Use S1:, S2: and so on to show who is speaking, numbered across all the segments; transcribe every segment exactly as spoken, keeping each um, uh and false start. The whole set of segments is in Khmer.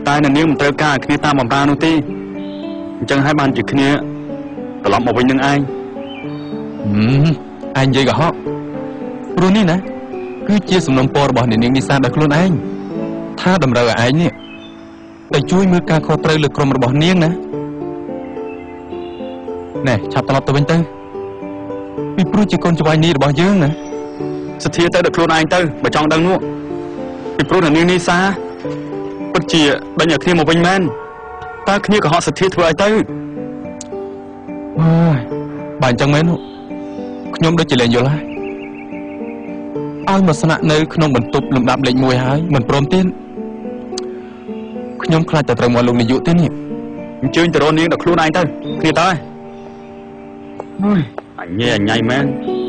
S1: តែនៅនាងមិនត្រូវការគ្នាតាមបំរានោះទេអញ្ចឹងហើយបានជាគ្នាត្រឡប់មកវិញនឹងឯងឯងនិយាយកុហកព្រោះនេះណាគឺជាសំណុំពររបស់នាងនីសាដោយខ្លួនឯងថាតម្រូវឲ្យឯងនេះតែជួយមើលការខុសត្រូវលើក្រុមរបស់នាងណាណែឆាប់ត្រឡប់ទៅវិញទៅពីព្រោះជាកូនច្បាយនេះរបស់យើងណាសទ្ធាទៅដល់ខ្លួនឯងទៅបើចង់ដឹងនោះពីព្រោះនាងនីសាពិតជាដេញឲ្យគ្នាមកវិញមែនតើគ្នាក៏ហត់សទ្ធាធ្វើឲ្យទៅអើយបើអញ្ចឹងមែនខ្ញុំដូចជាលែងយល់ហើយឲ្យមកស្នាក់នៅក្នុងបន្ទប់លំដាប់លេខមួយហើយមិនព្រមទៀតខ្ញុំខ្លាចតែត្រូវមកលោកនាយកទេនេះអញ្ជើញទៅរកនាងដល់ខ្លួនឯងទៅគ្នាតើអើយអញញ៉ៃអញញ៉ៃមែន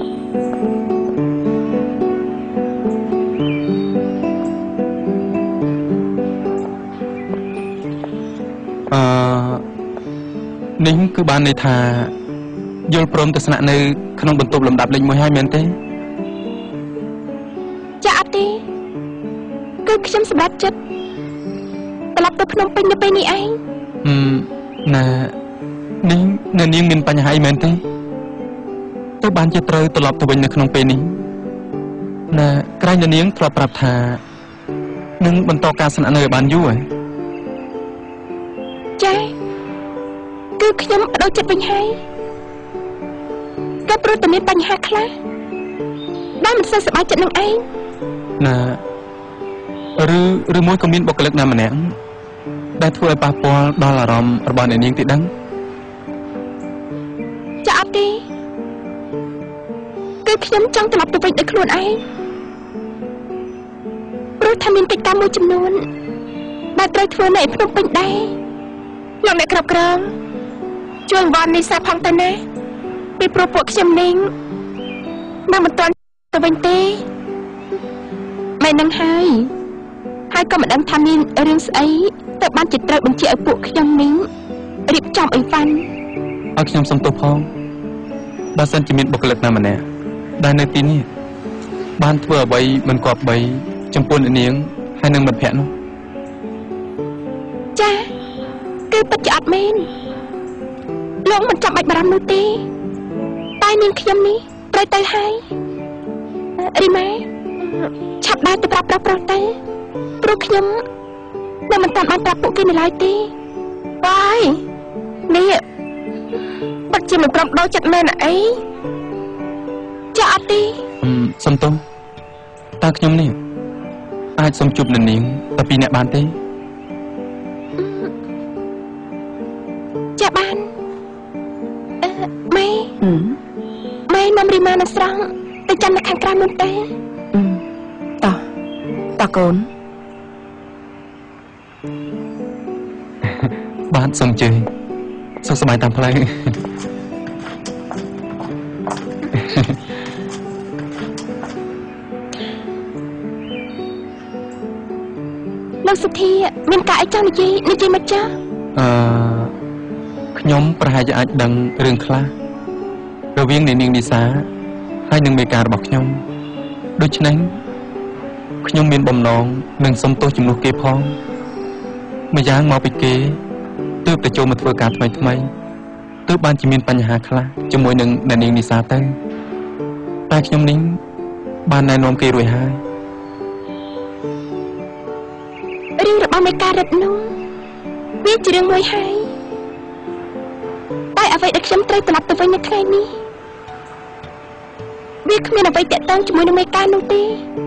S1: អឺនេះគឺបានន័យថាយល់ព្រមទៅស្នាក់នៅក្នុងបន្ទប់លំដាប់លេខមួយហើយមែនទេចាអត់ទេគឺខ្ញុំសម្រេចចិត្តត្រឡប់ទៅភ្នំពេញនៅពេលនេះឯងហឹមណានេះនៅនាងមានបញ្ហាអីមែនទេទៅបានជាត្រូវត្រឡប់ទៅវិញនៅក្នុងពេលនេះណាក្រែងនៅនាងធ្លាប់ប្រាប់ថានឹងបន្តការស្នាក់នៅឲ្យបានយូរហ៎ចាគឺខ្ញុំបដូរចិត្តវិញហើយក៏ព្រោះតែមានបញ្ហាខ្លះដែលមិនសូវសប្បាយចិត្តនឹងឯងណាឬឬមួយក៏មានបុគ្គលិកណាម្នាក់ដែលធ្វើឲ្យប៉ះពាល់ដល់អារម្មណ៍របស់អ្នកនាងទីដឹងចាអត់ទេគឺខ្ញុំចង់ត្រឡប់ទៅវិញដោយខ្លួនឯងព្រោះថាមានកិច្ចការមួយចំនួនដែលត្រូវធ្វើនៅភ្នំពេញដែរលោកអ្នកគ្រប់គ្រងជួយវ៉ាន់នេះសាផងទៅណាពីព្រោះពួកខ្ញុំនាងនៅមិនទាន់ទៅវិញទេមែននឹងហើយហើយក៏មិនដឹងថាមានរឿងស្អីទៅបានជាត្រូវបញ្ជាឲ្យពួកខ្ញុំនាងរៀបចំអីវ៉ាន់ឲ្យខ្ញុំសុំទោសផងបើសិនជាមានបុគ្គលិកណាម្នាក់ដែលនៅទីនេះបានធ្វើអ្វីមិនគប្បីចំពោះអ្នកនាងហើយនឹងមិត្តភក្តិនោះចាគឺពិតជាអត់មែនលោកមិនចាំបាច់បារម្ភនោះទេតែនាងខ្ញុំនេះត្រូវទៅហើយរីម៉ែឆាប់ដើរទៅប្រាប់ប្រាប់ប្រុសទៅព្រោះខ្ញុំនៅមិនតាន់បានប្រាប់ពួកគេនៅឡើយទេបាយនេះពិតជាមិនព្រមដោចិត្តមែនអីចាអត់ទេសុំទោសតើខ្ញុំនេះអាចសុំជួបនាងតែពីរអ្នកបានទេចាបានអឺម៉ែម៉ែនាំរីម៉ានៅស្រង់ទៅចាំនៅខាងក្រៅនោះទេតោះតោះកូនបានសុំជើញសុខសប្បាយតាមផ្លូវលោកសុធាមានការអីចង់និយាយនិយាយមកចាអឺខ្ញុំប្រហែលជាអាចដឹងរឿងខ្លះរវាងនាងនីសាហើយនឹងមេការរបស់ខ្ញុំដូច្នេះខ្ញុំមានបំណងនឹងសុំទោសជំនួសគេផងម្យ៉ាងមកពីគេទើបតែចូលមកធ្វើការថ្មីថ្មីទើបបានជាមានបញ្ហាខ្លះជាមួយនឹងនាងនីសាទៅតែខ្ញុំនេះបានណែនាំគេរួចហើយរឿងរបស់មេការរិទ្ធនោះវាជារឿងមួយហើយតែអ្វីដែលខ្ញុំត្រូវត្រឡប់ទៅវិញនៅថ្ងៃនេះវាគ្មានអ្វីតាក់ទងជាមួយនឹងមេការនោះទេ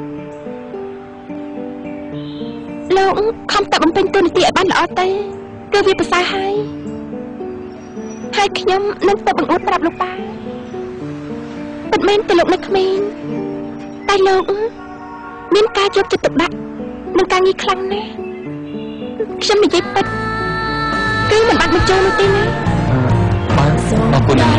S1: លោកខំតែបំពេញតួនាទីឲ្យបានល្អទៅគឺវាប្រសើរហើយហើយខ្ញុំនឹងទៅបង្អួតប្រាប់លោកប៉ាពិតមែនទៅលោកនៅក្មេងតែលោកមានការយកចិត្តទុកដាក់នឹងការងារខ្លាំងណាស់ខ្ញុំនិយាយពិតគឺមិនបាច់បញ្ចូលនោះទេណាបាទអរគុណណាស់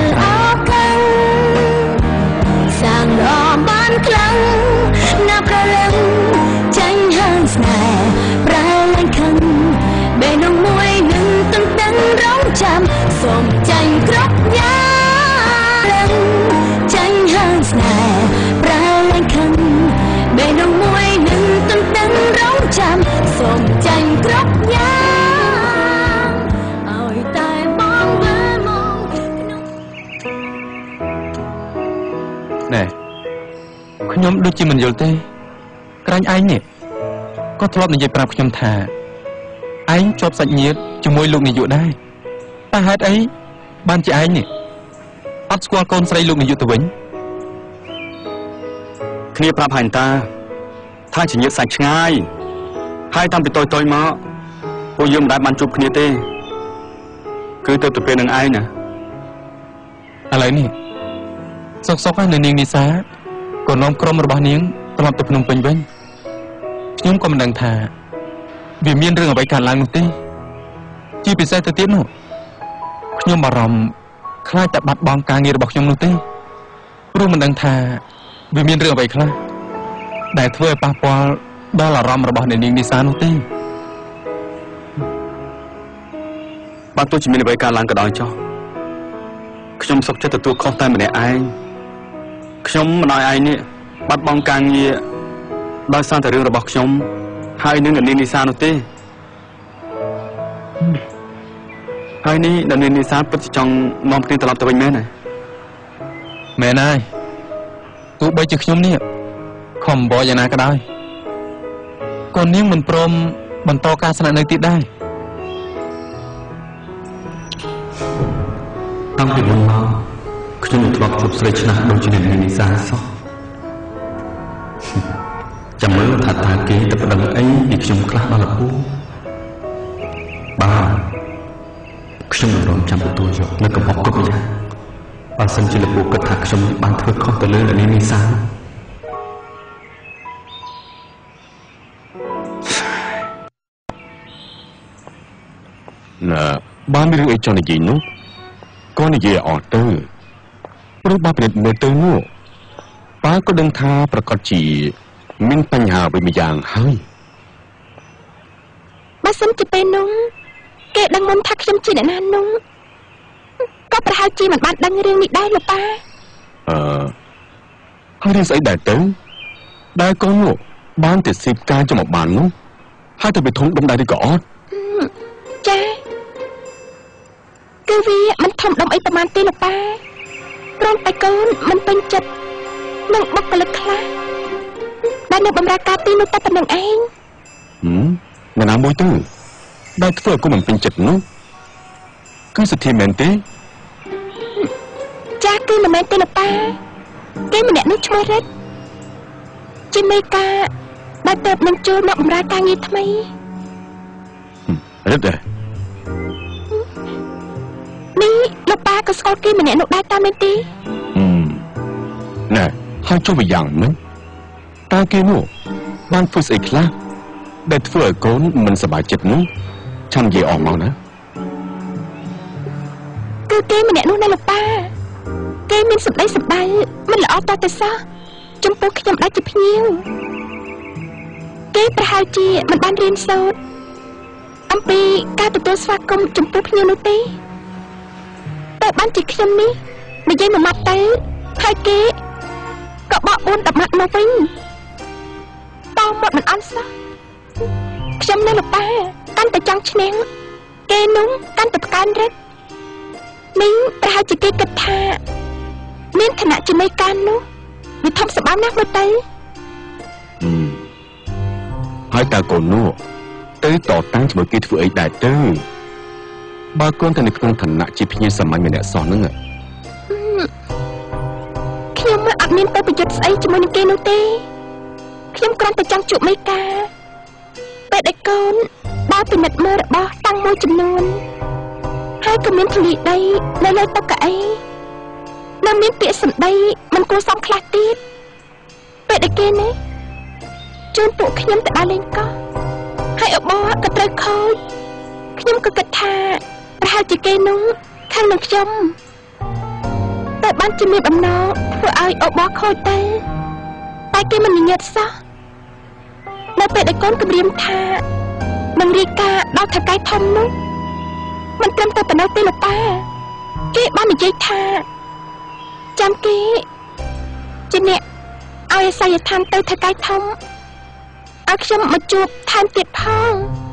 S1: សាងរំបានខ្លាំងណាប់ប្រលឹងចាញ់ហើងស្នេហ៍ប្រែឡើងខឹងបេះដូងមួយនឹងទន្ទឹងរង់ចាំសូមចាញ់គ្រប់យ៉ាងចាញ់ហើងស្នេហ៍ប្រែឡើងខឹងបេះដូងមួយនឹងទន្ទឹងរង់ចាំសូមចាញ់គ្រប់យ៉ាង
S2: ខ្ញុំដូចជាមិនយល់ទេក្រាញ់ឯងនេះក៏ធ្លាប់និយាយប្រាប់ខ្ញុំថាឯងជាប់សាច់ញាតិជាមួយលោកនាយកដែរតែហេតុអីបានជាឯងនេះអត់ស្គាល់កូនស្រីលោកនាយកទៅវិញ
S3: គ្នាប្រាប់ហើយតាថាជាញាតិសាច់ឆ្ងាយហើយតាំងពីតូចតូចមកពួកយើងមិនដែលបានជួបគ្នាទេគឺទៅទៅពេលនឹងឯងណា
S2: ឥឡូវនេះសុកសុកហើយនៅនាងនីសាក៏នាំក្រុមរបស់នាងត្រឡប់ទៅភ្នំពេញវិញខ្ញុំក៏មិនដឹងថាវាមានរឿងអ្វីកើតឡើងនោះទេជាពិសេសទៅទៀតនោះខ្ញុំបារម្ភខ្លាចតែបាត់បង់ការងាររបស់ខ្ញុំនោះទេព្រោះមិនដឹងថាវាមានរឿងអ្វីខ្លះដែលធ្វើឲ្យប៉ះពាល់ដល់អារម្មណ៍របស់អ្នកនាងនីសានោះទេ
S3: បើទោះជាមានអ្វីកើតឡើងក៏ដោយចុះខ្ញុំសុខចិត្តទទួលខុសតែម្នាក់ឯងខ្ញុំមិនឲ្យឯងនេះបាត់បង់ការងារដោយសារតែរឿងរបស់ខ្ញុំហើយនឹងអ្នកនាងនីសានោះទេហើយនេះអ្នកនាងនីសាពិតជាចង់នាំគ្នាត្រឡប់ទៅវិញមែនទេ
S2: មែនហើយទោះបីជាខ្ញុំនេះខំបបយ៉ាងណាក៏ដោយក៏នាងមិនព្រមបន្តការស្នាក់នៅទៀតដែរ
S3: តាំងពីមុនមកខ្ញុំមិនធ្លាប់ជួបស្រីឆ្នះដូចជាអ្នកនាងនីសាសោះចាំមើលថាតើគេទៅប្តឹងអីពីខ្ញុំខ្លះដល់លពូបាទខ្ញុំរំចាំទទួលយកនៅកំហុសគ្រប់យ៉ាងបើសិនជាលពូគិតថាខ្ញុំបានធ្វើខុសទៅលើអ្នកនាងនីសា
S4: ណាបានមានរឿងអីចង់និយាយនោះក៏និយាយអត់ទៅព្រោះបើពិនិត្យមើលទៅនោះប៉ាក៏ដឹងថាប្រកាសជាមានបញ្ហាអ្វីមួយយ៉ាងហើយ
S1: បើសិនជាពេលនោះគេដឹងមុនថាខ្ញុំជាអ្នកណានោះក៏ប្រហែលជាមិនបានដឹងរឿងនេះដែរលោកប៉ា
S4: អឺហើយរឿងស្អីដែរទៅដែលកូននោះបានទៅស៊ីបការចំមកបាននោះហើយទៅវាធំដុំដែរឬក៏អត់
S1: ចាគឺវាមិនធំដុំអីប្រហែលទេលោកប៉ាព្រមតែកូនមិនពេញចិត្តនឹងបុគ្គលិកខ្លះដែលនៅបម្រើការទីនោះតែប៉ុណ្្នឹងឯង
S4: ហឹមមិនណាមួយទៅដែលធ្វើឲ្យកូនមិនពេញចិត្តនោះគឺសុធាមែនទេ
S1: ចាគឺមិនមែនទេលោកប៉ាគេម្នាក់នោះឈ្មោះរិទ្ធជាមេការដែលទៅនឹងចូលមកបម្រើការងារថ្មី
S4: រិទ្ធ
S1: នេះលោកប៉ាក៏ស្គាល់គេម្នាក់នោះដែរតាមមែនទេ
S4: ហឹមណែហើយចុះវាយ៉ាងមិនតើគេនោះបានធ្វើស្អីខ្លះដែលធ្វើឲ្យកូនមិនសប្បាយចិត្តនោះចាំនិយាយអស់មកណា
S1: គឺគេម្នាក់នោះណាលោកប៉ាគេមានសម្ដីសម្ដីមិនល្អតតែសោះចំពោះខ្ញុំដែលជាភ្ញៀវគេប្រហែលជាមិនបានរៀនសូត្រអំពីការទទួលស្វាគមន៍ចំពោះភ្ញៀវនោះទេតែបានជាខ្ញុំនេះនិយាយមួយម៉ាត់ទៅហើយគេក៏បកបួន10ម៉ាត់មកវិញតោះមកមិនអន់សោះខ្ញុំនៅលោកប៉ាកាន់តែចង់ឈ្នះគេនោះកាន់តែផ្កើនរិទ្ធនេះប្រហែលជាគេគិតថាមានឋានៈជាមេការនោះវាធំសម្បើមណាស់មើលទៅ
S4: ហើយតើកូននោះទៅតតាំងជាមួយគេធ្វើអីដែរទៅបើកូនតែនៅក្នុងឋានៈជាភ្ញៀវសាមញ្ញម្នាក់សោះហ្នឹង
S1: ខ្ញុំមិនអត់មានទៅប្រយុទ្ធស្អីជាមួយនឹងគេនោះទេខ្ញុំគ្រាន់តែចង់ជួបមេការពេលដែលកូនដើរពិនិត្យមើលរបស់តាំងមួយចំនួនហើយក៏មានធលីដីនៅលើតុកៅអីនៅមានពាក្យសម្ដីមិនគួរសមខ្លះទៀតពេលដែលគេនេះជូនពួកខ្ញុំទៅដើរលេងកោះហើយអបអរក៏ត្រូវខូចខ្ញុំក៏គិតថាប្រហែលជាគេនោះខាងនឹងខ្ញុំតែបានជាមានបំណងធ្វើឲ្យអបអរខូចទៅតែគេមិនញញឹតសោះនៅពេលដែលកូនគម្រាមថានឹងរាយការណ៍ដល់ថៅកែធំនោះមិនត្រឹមតែប៉ុណ្ណោះទេលោកប៉ាគេបាននិយាយថាចាំគេជាអ្នកឲ្យអាស័យដ្ឋានទៅថៅកែធំឲ្យខ្ញុំមកជួបថែមទៀតផង